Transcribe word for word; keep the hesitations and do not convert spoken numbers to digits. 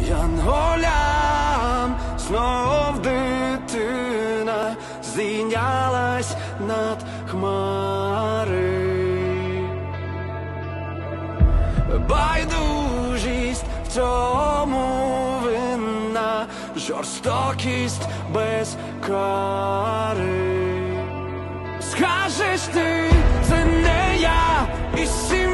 янголям знов дитина здійнялась над хмари. Байдужість в цьому винна, жорстокість без кари. Скажеш ти, це не я, і сім